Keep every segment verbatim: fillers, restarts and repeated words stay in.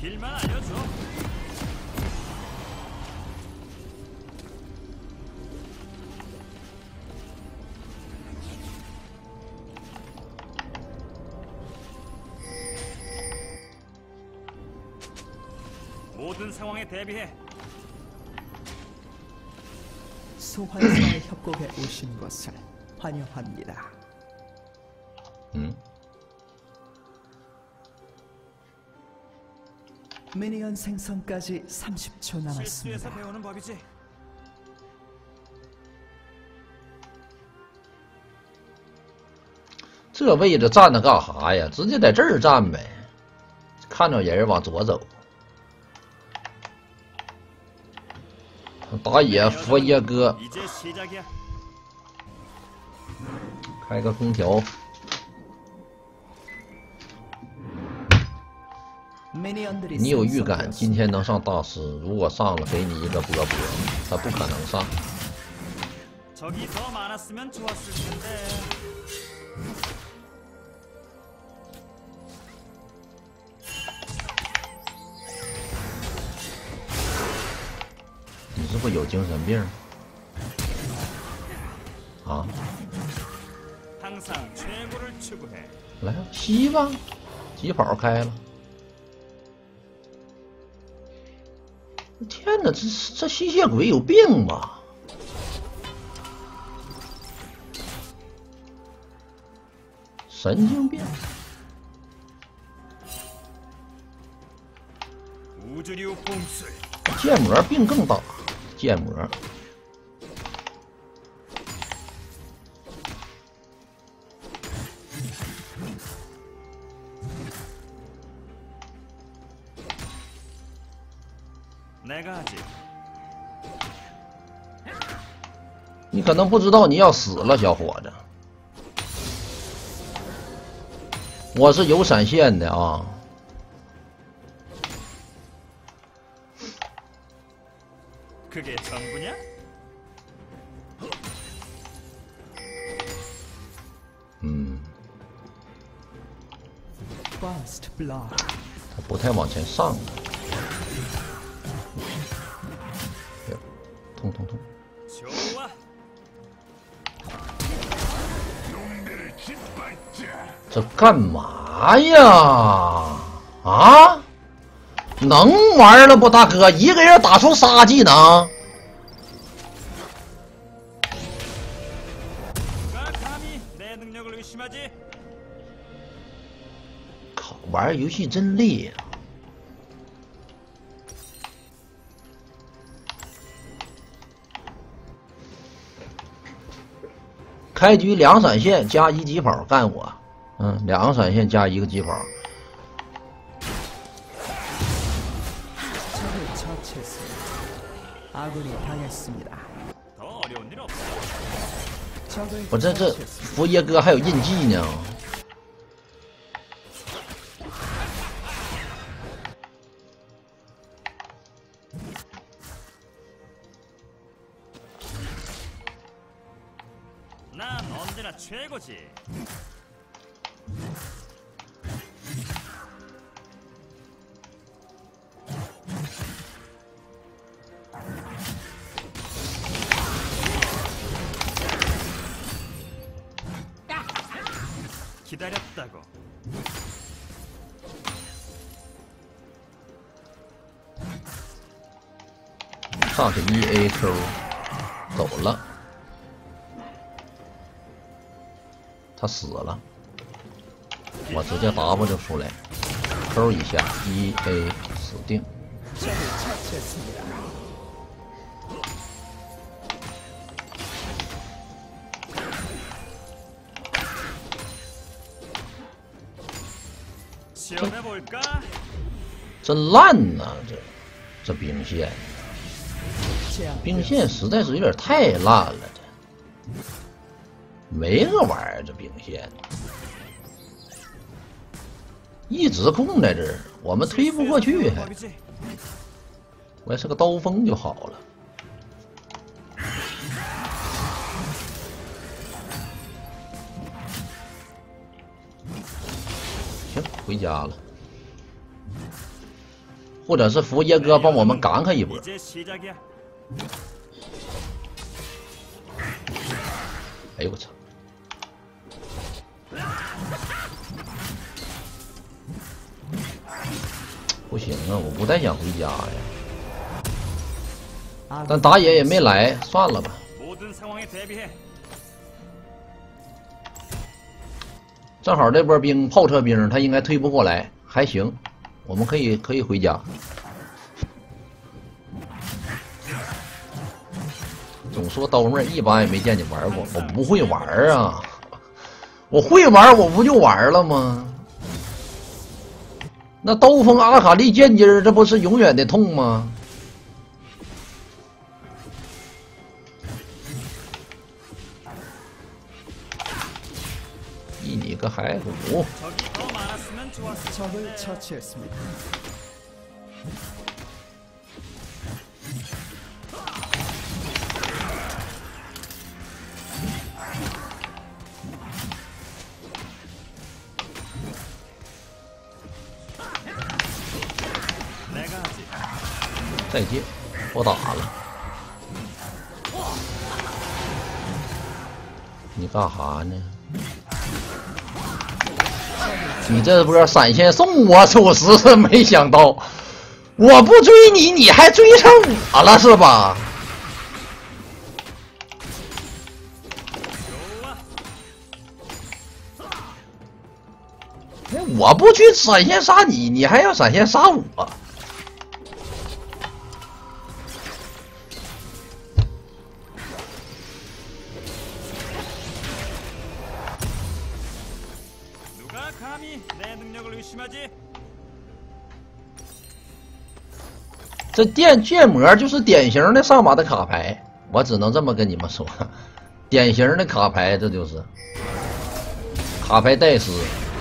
모든 상황에 대비해. 소환사의 협곡에 오신 것을 환영합니다. 음. 미니언 생성까지 삼십 초 실수에서 남았습니다. 배우는 법이지. 这位置站着干啥呀？直接在这儿站呗，看着人往左走。打野佛耶哥，开个空调。你有预感今天能上大师？如果上了，给你一个波波。他不可能上。 적이 더 많았으면 좋았을 텐데. 你是不是有精神病？啊？ 항상 최고를 추구해. 来吸吧，疾跑开了。天哪，这这吸血鬼有病吧？ 神经病！剑魔病更大，剑魔。你可能不知道你要死了，小伙子。 我是有闪现的啊！嗯，他不太往前上。痛痛痛！ 这干嘛呀？啊？能玩了不，大哥？一个人打出仨技能？靠，玩游戏真累呀！开局两闪现加一疾跑干我。 嗯，两个闪现加一个疾跑。我这这佛耶哥还有印记呢。 난 언제나 최고지. 기다렸다고. 上去 E A Q 走了，他死了，我直接 W 出来 ，Q 一下 E A 死定。 真烂呐、啊！这这兵线，兵线实在是有点太烂了，这没个玩意儿，这兵线一直控在这儿，我们推不过去还。我要是个刀锋就好了。行，回家了。 或者是福爷哥帮我们赶开一波。 이제 시작이야. 哎呦我操！不行啊，我不太想回家呀。但打野也没来，算了吧。 모든 상황에 대비해. 正好这波兵炮车兵他应该推不过来，还行，我们可以可以回家。总说刀妹一般也没见你玩过，我不会玩啊！我会玩，我不就玩了吗？那刀锋阿卡丽剑姬这不是永远的痛吗？一你个骸骨！ 적이 더 많았으면 좋았을 적을 텐데. 처치했습니다. 내가 하지. 再见，我打了。你干啥呢？你这波闪现送我，属实是没想到。我不追你，你还追上我了是吧？ 我不去闪现杀你，你还要闪现杀我。 누가 감히 내 능력을 의심하지? 这电剑魔就是典型的上把的卡牌，我只能这么跟你们说，典型的卡牌，这就是卡牌代师。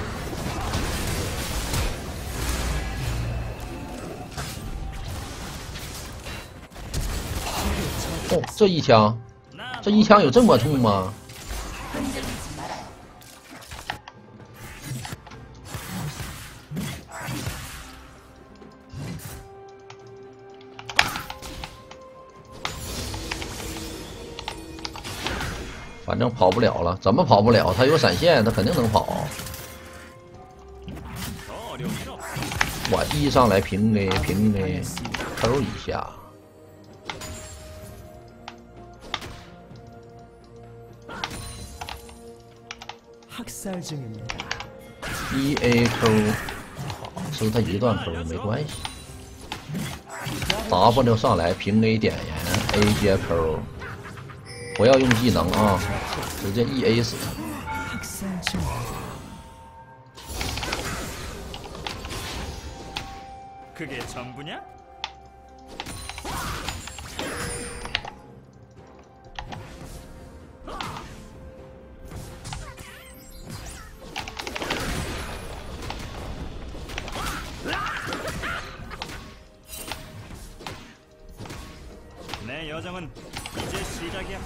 哦，这一枪，这一枪有这么痛吗？反正跑不了了，怎么跑不了？他有闪现，他肯定能跑。 더 어려운 일 없어. 我一上来平 A 平 A， 抠一下。 학살 중입니다. 一 A 抠，好，吃他一段抠没关系。W 上来平 A 点燃 ，A 接抠，不要用技能啊，直接 E A 死他。 학살 중입니다. 그게 전부냐? 내 여정은 이제 시작이야.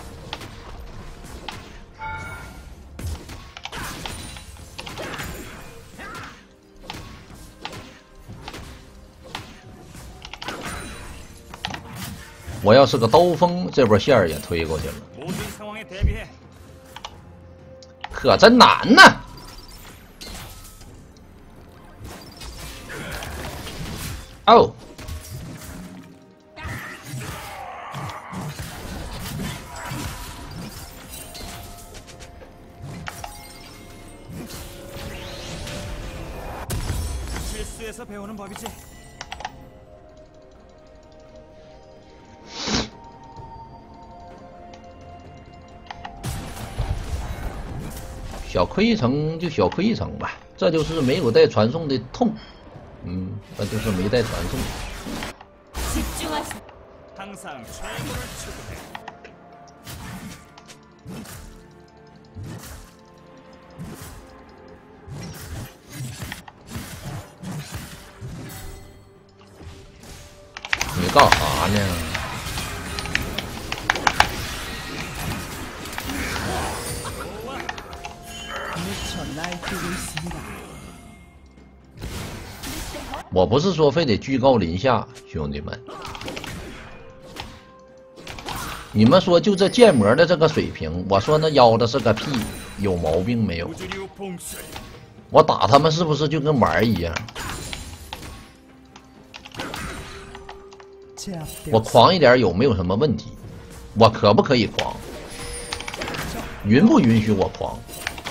我要是个刀锋，这波线儿也推过去了， 모든 상황에 대비해. 可真难呐！哦， 실수에서 배우는 법이지. 小亏一层就小亏一层吧，这就是没有带传送的痛。嗯，这就是没带传送。 항상 최고를 추구해. 你干啥呢？ 미쳐 날뛰고 있습니다. 我不是说非得居高临下，兄弟们。你们说就这建模的这个水平，我说那腰子是个屁，有毛病没有？我打他们是不是就跟玩一样？我狂一点有没有什么问题？我可不可以狂？允不允许我狂？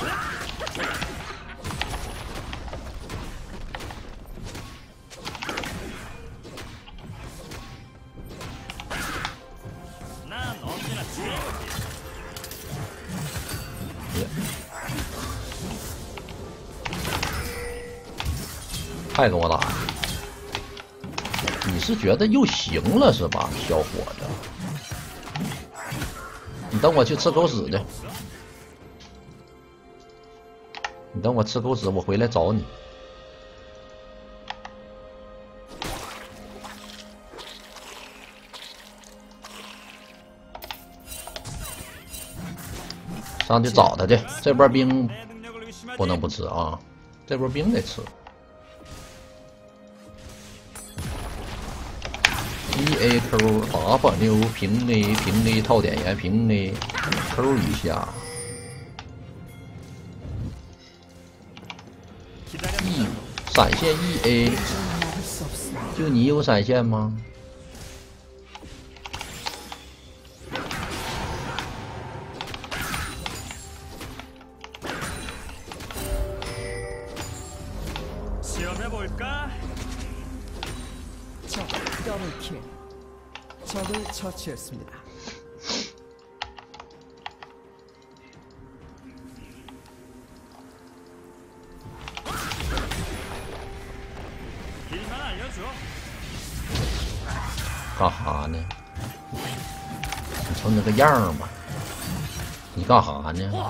太跟我打！你是觉得又行了是吧，小伙子？你等我去吃狗屎去！你等我吃狗屎，我回来找你。上去找他去，这波兵不能不吃啊！这波兵得吃。E A Q 打反溜平 A 平 A 套点烟平 A Q 一下 E 闪现 E A， 就你有闪现吗？ 더블킬. 적을 처치했습니다. 길만 알려줘. 干哈呢？你瞅那个样吧，你干哈呢？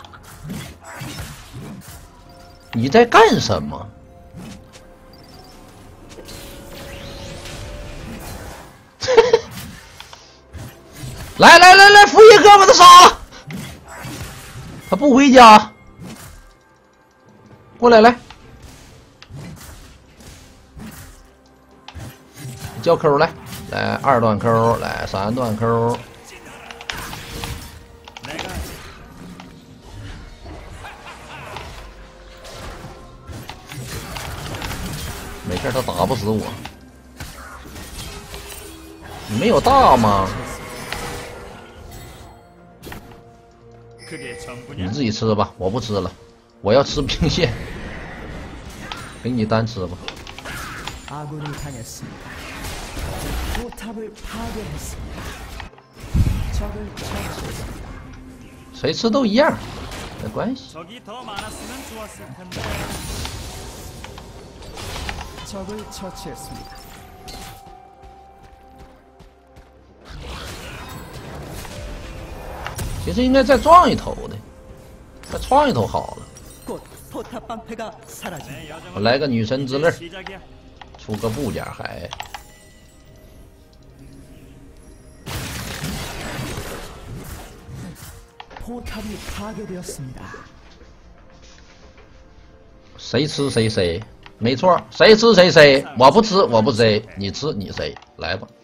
你在干什么？来来来来，扶一哥把他杀了，他不回家，过来来，叫 Q 来，来二段 Q， 来三段 Q， 没事，他打不死我，你没有大吗？你自己吃吧，我不吃了，我要吃兵线，给你单吃吧。谁吃都一样，没关系。其实应该再撞一头的，再撞一头好了。我来个女神之泪，出个部件还。谁吃谁谁，没错，谁吃谁谁，我不吃我不谁，你吃你谁，来吧。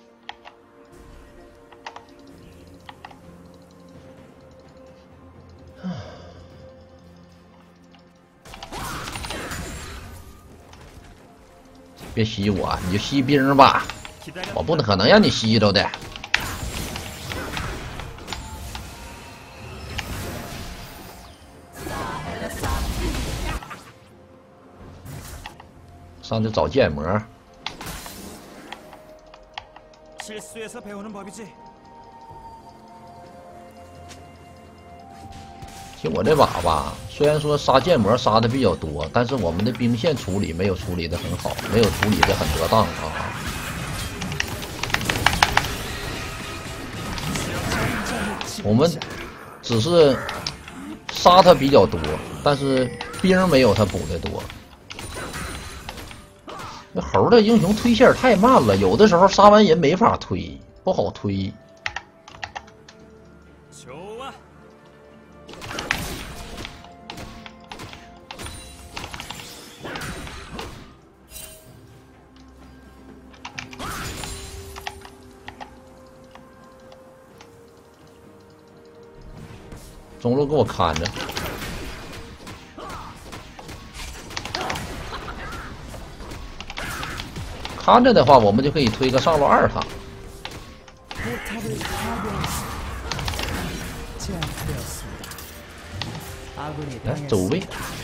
别吸我，你就吸兵吧，我不可能让你吸着的。上去找建模。其实我这把吧，虽然说杀建模杀的比较多，但是我们的兵线处理没有处理的很好，没有处理的很得当啊。我们只是杀他比较多，但是兵没有他补的多。那猴的英雄推线太慢了，有的时候杀完人没法推，不好推。 中路给我看着。看着的话，我们就可以推个上路二塔。来走位。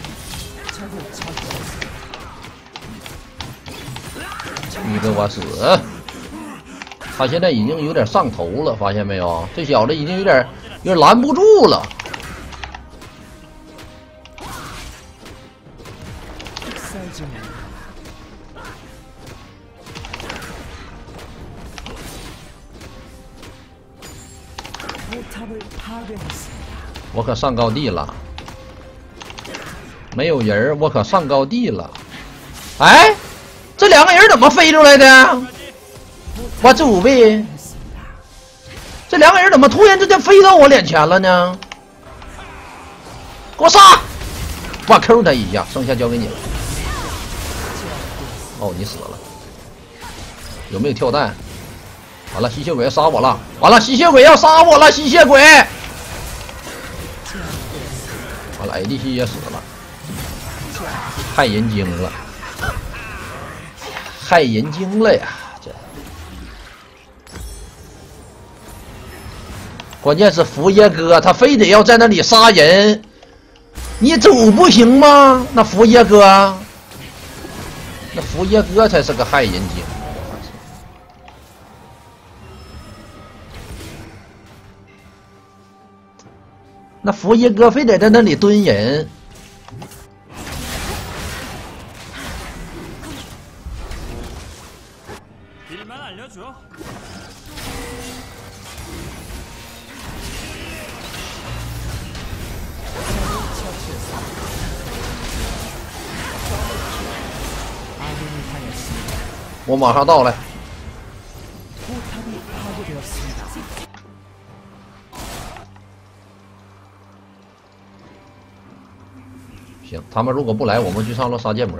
你给我死！他现在已经有点上头了，发现没有？这小子已经有点有点拦不住了。我可上高地了，没有人，我可上高地了。哎，这两个人怎么飞出来的？我祖辈，这两个人怎么突然之间飞到我脸前了呢？给我杀！我 Q 他一下，剩下交给你了。哦，你死了。有没有跳弹？完了，吸血鬼要杀我了！完了，吸血鬼要杀我了！吸血鬼！完了 ，A D C 也死了，害人精了，害人精了呀！这关键是福爷哥，他非得要在那里杀人，你走不行吗？那福爷哥，那福爷哥才是个害人精。那福爷哥非得在那里蹲人，我马上到来。行，他们如果不来，我们去上路杀剑魔。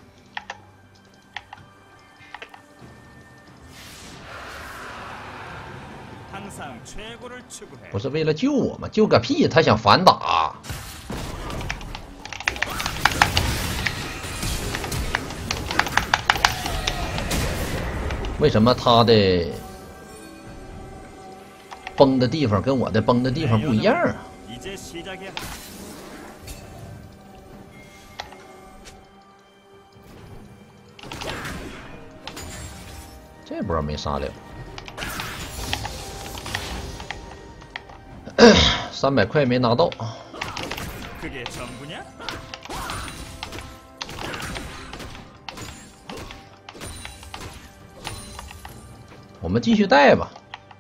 不是为了救我们，救个屁！他想反打。为什么他的崩的地方跟我的崩的地方不一样啊？这波没杀了，三百块没拿到。我们继续带吧。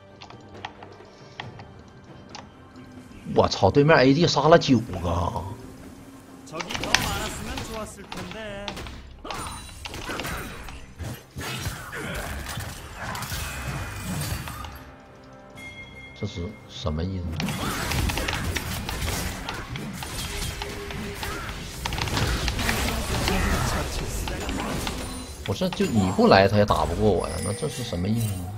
我操，对面 A D 杀了九个。这是什么意思？我说就你不来，他也打不过我呀，那这是什么意思呢？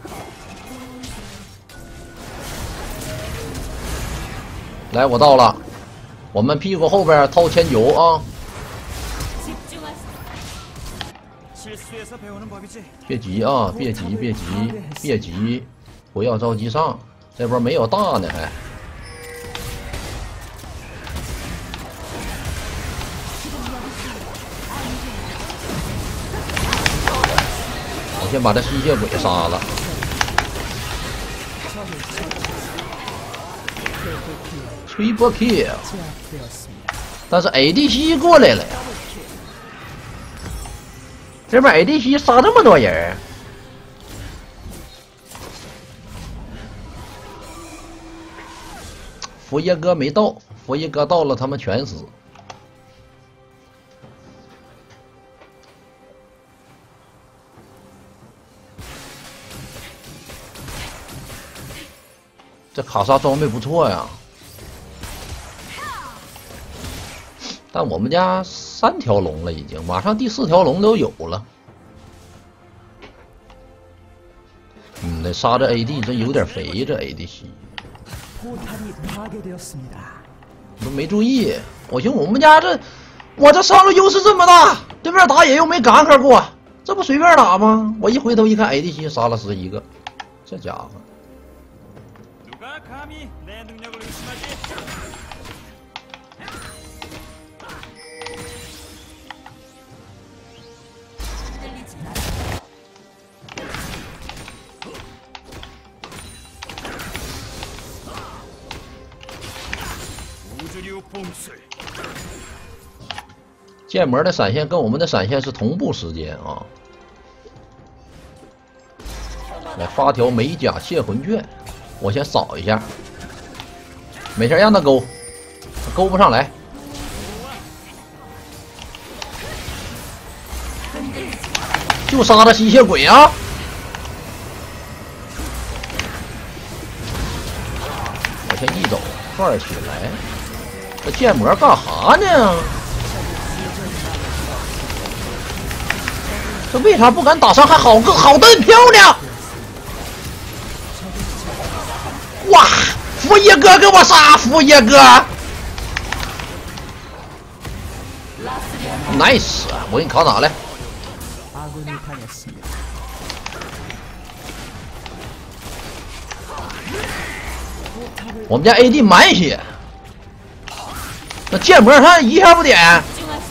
来，我到了，我们屁股后边掏千九啊！别急啊，别急，别急，别急。不要着急上，这波没有大呢还。我先把这吸血鬼杀了。吹波 kill， 但是 A D C 过来了呀，这边 A D C 杀这么多人。佛爷哥没到，佛爷哥到了，他们全死。这卡莎装备不错呀，但我们家三条龙了，已经马上第四条龙都有了。嗯，那杀这 A D 这有点肥，这 A D C。 포탑이 파괴되었습니다. 都没注意。我寻我们家这，我这上路优势这么大，对面打野又没赶上过，这不随便打吗？我一回头一看 ，A D C 杀了十一个，这家伙。 누가 감히 내 능력을 의심하지? 우주류 봉술. 剑魔的闪现跟我们的闪现是同步时间啊！来发条美甲窃魂卷，我先扫一下，没事让他勾，勾不上来。就杀他吸血鬼啊！我先一走，转起来。这剑魔干哈呢？ 这为啥不敢打伤害？好个好的漂亮！哇，福爷哥给我杀！福爷哥 ，nice！ 我给你扛打来。我们家 A D 满血，那剑魔他一下不点，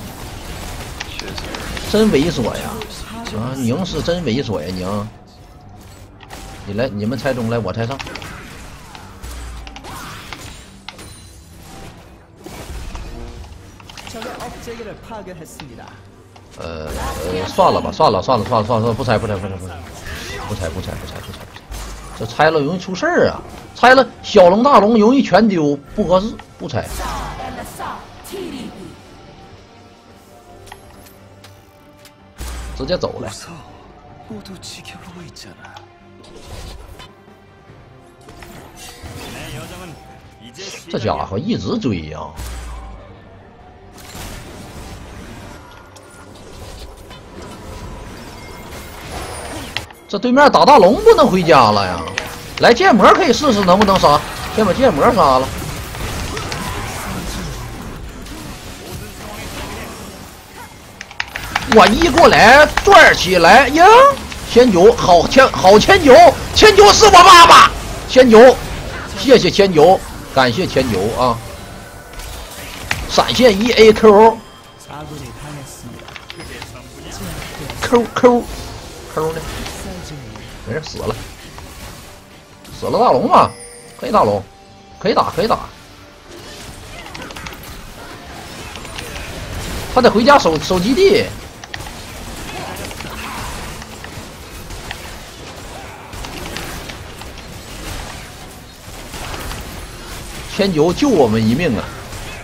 真猥琐呀！ 啊，宁是真猥琐呀，宁！你来，你们猜中来，我猜上。呃呃，算了吧，算了，算了，算了，算了，不猜，不猜，不猜，不猜，不猜，不猜，不猜，不猜，不猜。这猜了容易出事儿啊！猜了小龙大龙容易全丢，不合适，不猜。 直接走了。这家伙一直追呀、啊！这对面打大龙不能回家了呀！来剑魔可以试试能不能杀，先把剑魔杀了。 我一过来转起来呀！千九好千好千九，千九是我爸爸，千九，谢谢千九，感谢千九啊！闪现一 A Q Q Q Q 呢？没事，死了，死了大龙嘛，可以大龙，可以打可以打，他得回家守守基地。 千九救我们一命啊！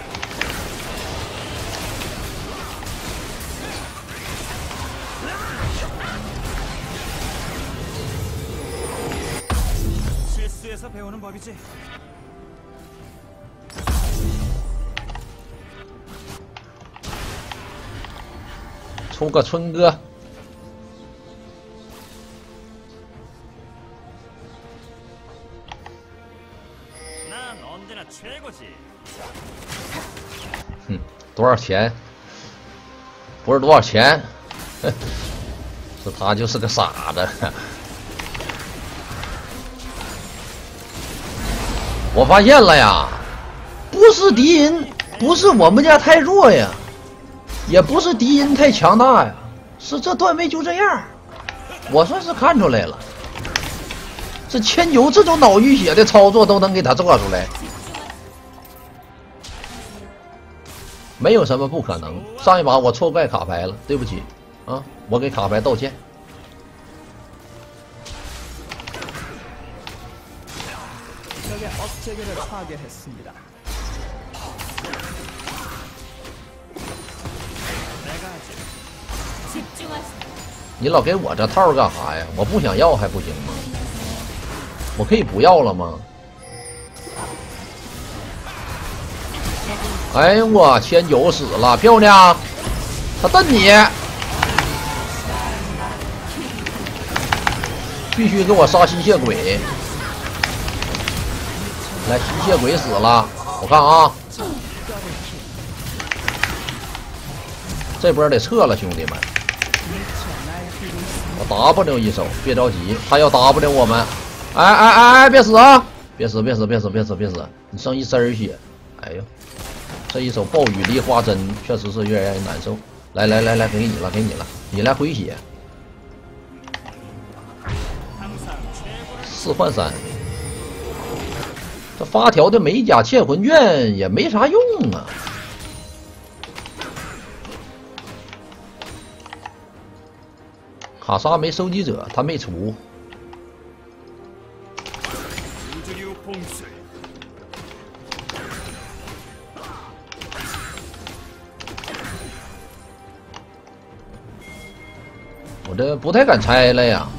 出个春哥。 哼，多少钱？不是多少钱，是他就是个傻子。我发现了呀，不是敌人，不是我们家太弱呀，也不是敌人太强大呀，是这段位就这样。我算是看出来了，这千九这种脑淤血的操作都能给他做出来。 没有什么不可能。上一把我错怪卡牌了，对不起啊，我给卡牌道歉。你老给我这套干啥呀？我不想要还不行吗？我可以不要了吗？ 哎呦我千九死了，漂亮！他瞪你，必须给我杀吸血鬼！来，吸血鬼死了，我看啊， 这波得撤了，兄弟们！我 W 一手，别着急，他要 W 我们。哎哎哎哎，别死啊！别死别死别死别死别死！你剩一身血，哎呦，这一手暴雨梨花针确实是越来越难受。来来来来，给你了给你了，你来回血。四换三，这发条的美甲窃魂卷也没啥用啊。卡莎没收集者，他没出。我这不太敢拆了呀，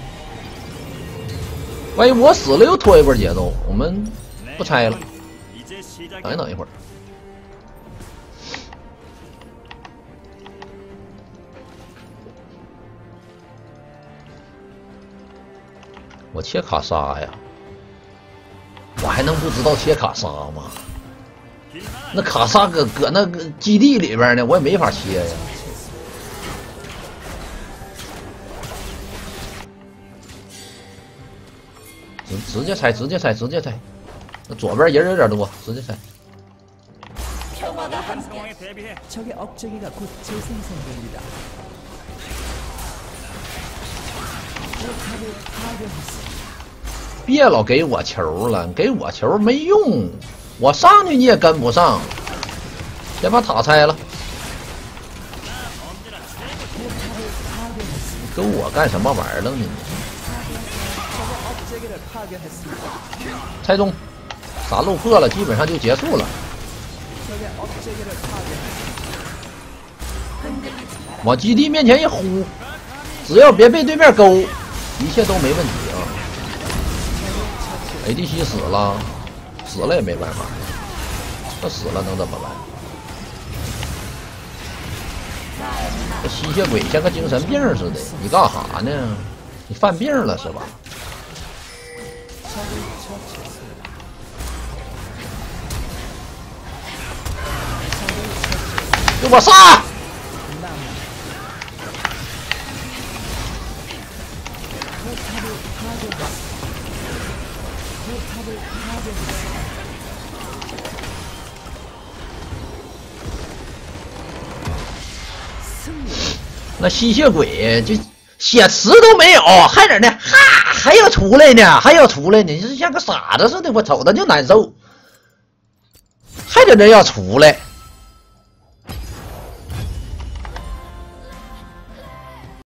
万一我死了又拖一波节奏，我们不拆了，等一等一会儿。我切卡莎呀，我还能不知道切卡莎吗？那卡莎搁搁那个基地里边呢，我也没法切呀。直直接拆，直接拆，直接拆。那左边人有点多，直接拆。 적의 억제기가 곧 재생성됩니다. 포탑을 파괴했습니다. 别老给我球了，给我球没用，我上去你也跟不上。先把塔拆了。跟我干什么玩意儿了你？拆中，啥漏破了，基本上就结束了。 往基地面前一呼，只要别被对面勾，一切都没问题啊。A D C 死了，死了也没办法，这死了能怎么办？这吸血鬼像个精神病似的，你干哈呢？你犯病了是吧？给我杀！ 那吸血鬼就血池都没有，还在那哈还要出来呢，还要出来呢，你是像个傻子似的，我瞅着就难受，还在那要出来。